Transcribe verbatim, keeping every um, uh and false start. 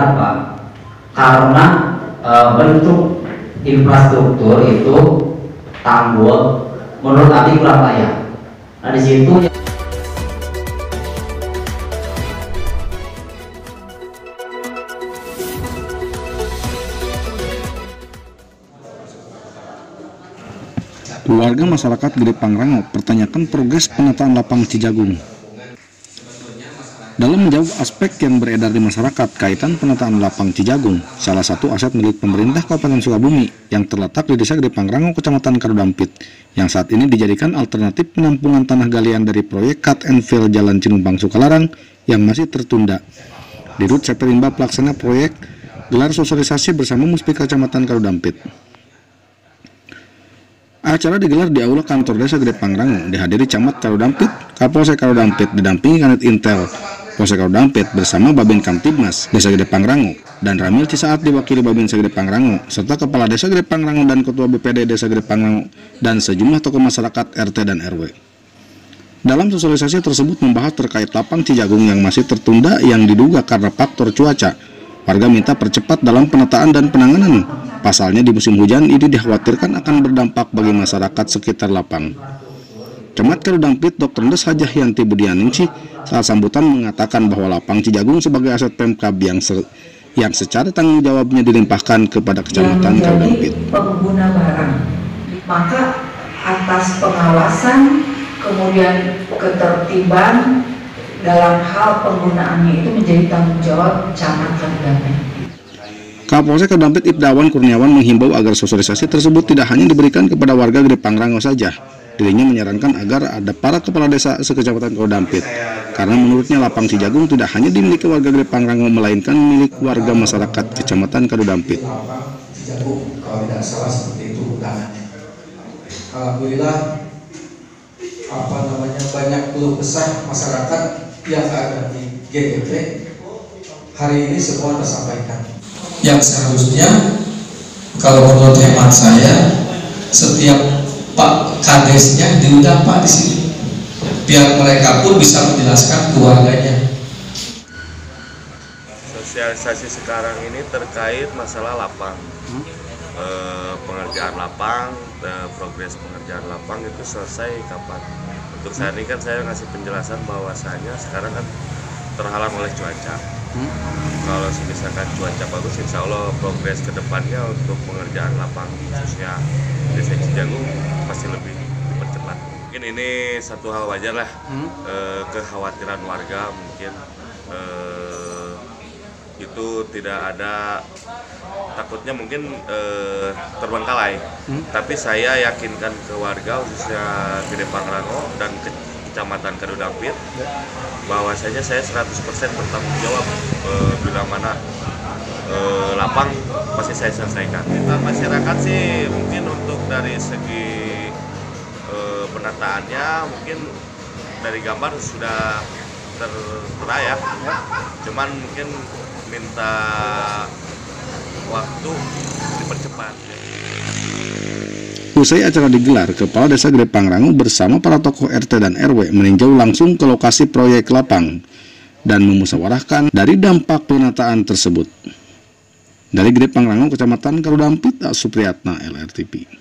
Kenapa? Karena e, bentuk infrastruktur itu tanggul menurut Ati kurang layak. Nah di situ Warga masyarakat Gede Pangrango pertanyakan progres penataan lapang Cijagung. Dalam menjawab aspek yang beredar di masyarakat kaitan penataan lapang Cijagung, salah satu aset milik pemerintah Kabupaten Sukabumi yang terletak di Desa Gede Pangrango, Kecamatan Karudampit, yang saat ini dijadikan alternatif penampungan tanah galian dari proyek Cut and Fill Jalan Cinumpang Sukalarang yang masih tertunda. Dirut Seperimba pelaksana proyek gelar sosialisasi bersama Muspika Kecamatan Karudampit. Acara digelar di aula kantor Desa Gede Pangrango, dihadiri Camat Karudampit, Kapolsek Karudampit, didampingi Kanit Intel Polsek Karudampit bersama Babin Kamtibmas Desa Gede Pangrango, dan Ramil Cisaat diwakili Babin Desa Gede Pangrango, serta Kepala Desa Gede Pangrango dan Ketua B P D Desa Gede Pangrango, dan sejumlah tokoh masyarakat R T dan R W. Dalam sosialisasi tersebut membahas terkait lapang Cijagung yang masih tertunda yang diduga karena faktor cuaca. Warga minta percepat dalam penataan dan penanganan. Pasalnya di musim hujan ini dikhawatirkan akan berdampak bagi masyarakat sekitar lapang. Camat Karudampit Doktor Ndes Hajah Yanti Budianingsih saat sambutan mengatakan bahwa lapang Cijagung sebagai aset Pemkab yang se yang secara tanggung jawabnya dilimpahkan kepada Kecamatan Karudampit. Pengguna barang, maka atas pengawasan kemudian ketertiban dalam hal penggunaannya itu menjadi tanggung jawab Camat Karudampit. Kapolsek Karudampit Ibdawan Kurniawan menghimbau agar sosialisasi tersebut tidak hanya diberikan kepada warga Gede Pangrango saja. Dirinya menyarankan agar ada para kepala desa sekecamatan Karudampit, karena menurutnya lapang Cijagung tidak hanya dimiliki warga Gede Pangrango melainkan milik warga masyarakat Kecamatan Karudampit. Cijagung kalau tidak salah seperti itu undangannya. Alhamdulillah apa namanya banyak keluh kesah masyarakat yang ada di G G P hari ini semua tersampaikan. Yang seharusnya kalau menurut hemat saya setiap Pak Kadesnya diundang Pak di sini biar mereka pun bisa menjelaskan keluarganya. Sosialisasi sekarang ini terkait masalah lapang, hmm? e, pengerjaan lapang, e, progres pengerjaan lapang itu selesai kapan? Untuk saat ini kan saya ngasih penjelasan bahwasanya sekarang kan terhalang oleh cuaca. Hmm? Kalau misalkan cuaca bagus, insya Allah progres kedepannya untuk pengerjaan lapang khususnya Desa Cijagung pasti lebih dipercepat. Mungkin ini satu hal wajar lah, hmm? e, kekhawatiran warga mungkin e, itu tidak ada takutnya mungkin e, terbengkalai. Hmm? Tapi saya yakinkan ke warga khususnya Gede Pangrango dan ke Kecamatan Karudampit bahwasanya saya seratus persen bertanggung jawab e, bila mana e, lapang pasti saya selesaikan. Kita masyarakat sih mungkin untuk dari segi e, penataannya mungkin dari gambar sudah tertera ya, cuman mungkin minta waktu dipercepat. Usai acara digelar, Kepala Desa Gede Pangrango bersama para tokoh R T dan R W meninjau langsung ke lokasi proyek lapang dan memusyawarahkan dari dampak penataan tersebut. Dari Gede Pangrango, Kecamatan Karudampit, Supriyatna, L R T V.